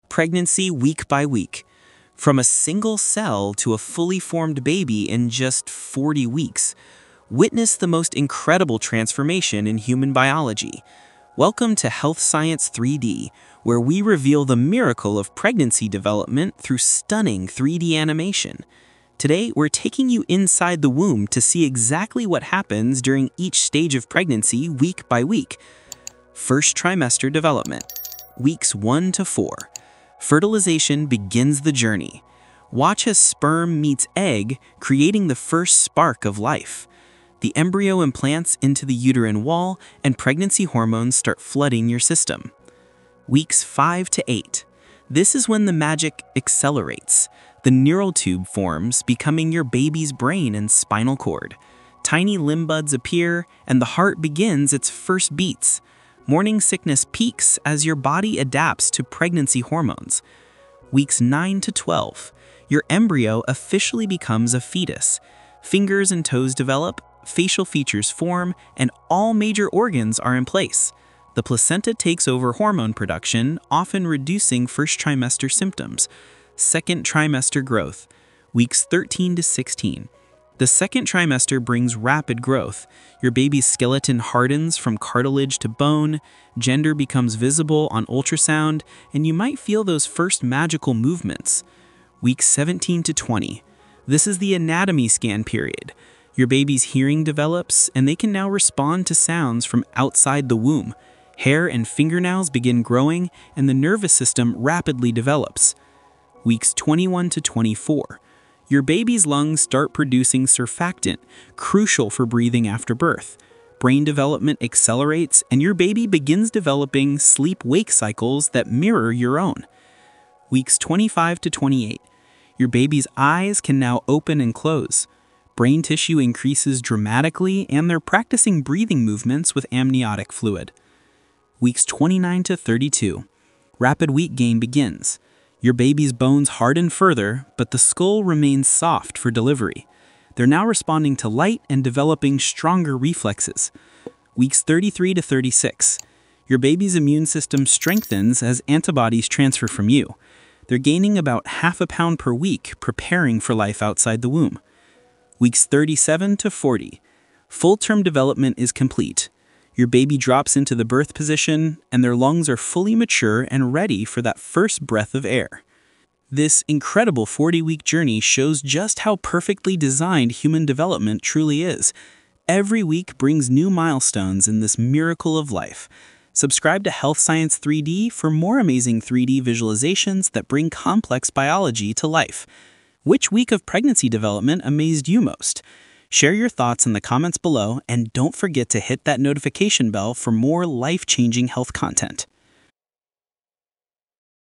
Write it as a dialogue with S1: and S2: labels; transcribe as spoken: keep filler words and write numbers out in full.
S1: pregnancy week by week, from a single cell to a fully formed baby in just forty weeks. Witness the most incredible transformation in human biology. Welcome to Health Science three D, where we reveal the miracle of pregnancy development through stunning three D animation. Today, we're taking you inside the womb to see exactly what happens during each stage of pregnancy week by week. First trimester development, weeks one to four. Fertilization begins the journey. Watch as sperm meets egg, creating the first spark of life. The embryo implants into the uterine wall, and pregnancy hormones start flooding your system. Weeks five to eight. This is when the magic accelerates. The neural tube forms, becoming your baby's brain and spinal cord. Tiny limb buds appear, and the heart begins its first beats. Morning sickness peaks as your body adapts to pregnancy hormones. Weeks nine to twelve. Your embryo officially becomes a fetus. Fingers and toes develop, facial features form, and all major organs are in place. The placenta takes over hormone production, often reducing first trimester symptoms. Second trimester growth, weeks thirteen to sixteen. The second trimester brings rapid growth. Your baby's skeleton hardens from cartilage to bone, gender becomes visible on ultrasound, and you might feel those first magical movements. Weeks seventeen to twenty. This is the anatomy scan period. Your baby's hearing develops, and they can now respond to sounds from outside the womb. Hair and fingernails begin growing, and the nervous system rapidly develops. Weeks twenty-one to twenty-four. Your baby's lungs start producing surfactant, crucial for breathing after birth. Brain development accelerates, and your baby begins developing sleep-wake cycles that mirror your own. Weeks twenty-five to twenty-eight. Your baby's eyes can now open and close. Brain tissue increases dramatically, and they're practicing breathing movements with amniotic fluid. Weeks twenty-nine to thirty-two. Rapid weight gain begins. Your baby's bones harden further, but the skull remains soft for delivery. They're now responding to light and developing stronger reflexes. Weeks thirty-three to thirty-six. Your baby's immune system strengthens as antibodies transfer from you. They're gaining about half a pound per week, preparing for life outside the womb. Weeks thirty-seven to forty. Full-term development is complete. Your baby drops into the birth position, and their lungs are fully mature and ready for that first breath of air. This incredible forty-week journey shows just how perfectly designed human development truly is. Every week brings new milestones in this miracle of life. Subscribe to Health Science three D for more amazing three D visualizations that bring complex biology to life. Which week of pregnancy development amazed you most? Share your thoughts in the comments below, and don't forget to hit that notification bell for more life-changing health content.